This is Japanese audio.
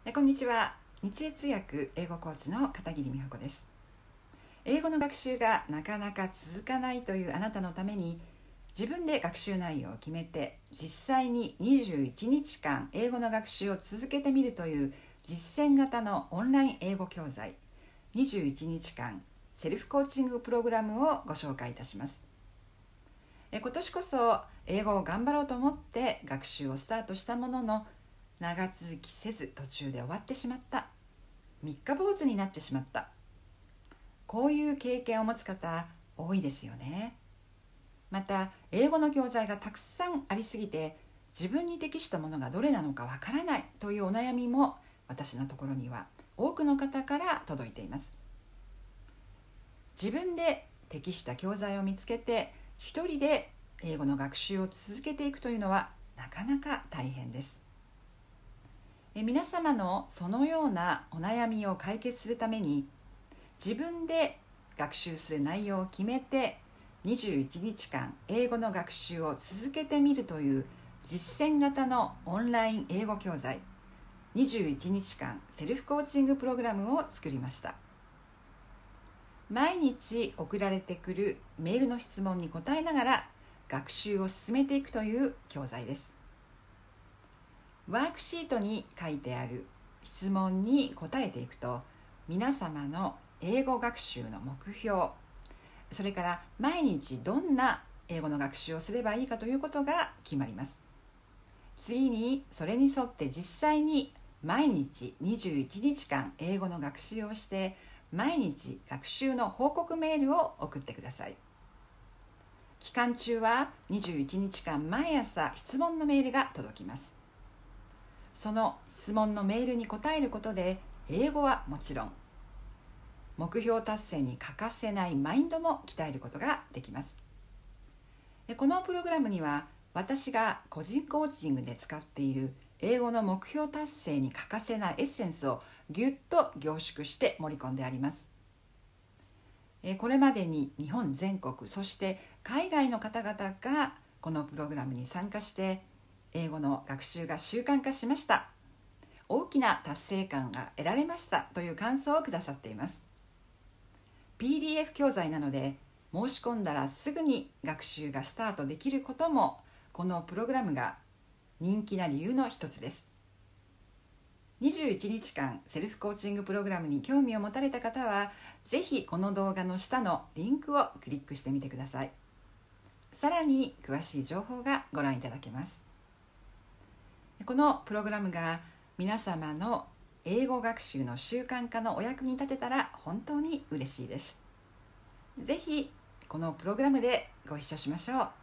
こんにちは。日英通訳英語コーチの片桐美穂子です。英語の学習がなかなか続かないというあなたのために、自分で学習内容を決めて実際に21日間英語の学習を続けてみるという実践型のオンライン英語教材21日間セルフコーチングプログラムをご紹介いたします。今年こそ英語を頑張ろうと思って学習をスタートしたものの、長続きせず途中で終わってしまった、三日坊主になってしまった、こういう経験を持つ方多いですよね。また英語の教材がたくさんありすぎて自分に適したものがどれなのかわからないというお悩みも私のところには多くの方から届いています。自分で適した教材を見つけて一人で英語の学習を続けていくというのはなかなか大変です。皆様のそのようなお悩みを解決するために、自分で学習する内容を決めて21日間英語の学習を続けてみるという実践型のオンライン英語教材21日間セルフコーチングプログラムを作りました。毎日送られてくるメールの質問に答えながら学習を進めていくという教材です。ワークシートに書いてある質問に答えていくと、皆様の英語学習の目標、それから毎日どんな英語の学習をすればいいかということが決まります。次にそれに沿って実際に毎日21日間英語の学習をして、毎日学習の報告メールを送ってください。期間中は21日間毎朝質問のメールが届きます。その質問のメールに答えることで、英語はもちろん目標達成に欠かせないマインドも鍛えることができます。このプログラムには私が個人コーチングで使っている英語の目標達成に欠かせないエッセンスをぎゅっと凝縮して盛り込んであります。これまでに日本全国、そして海外の方々がこのプログラムに参加して英語の学習が習慣化しました、大きな達成感が得られましたという感想をくださっています。 PDF 教材なので申し込んだらすぐに学習がスタートできることも、このプログラムが人気な理由の一つです。21日間セルフコーチングプログラムに興味を持たれた方は、ぜひこの動画の下のリンクをクリックしてみてください。さらに詳しい情報がご覧いただけます。このプログラムが皆様の英語学習の習慣化のお役に立てたら本当に嬉しいです。ぜひこのプログラムでご一緒しましょう。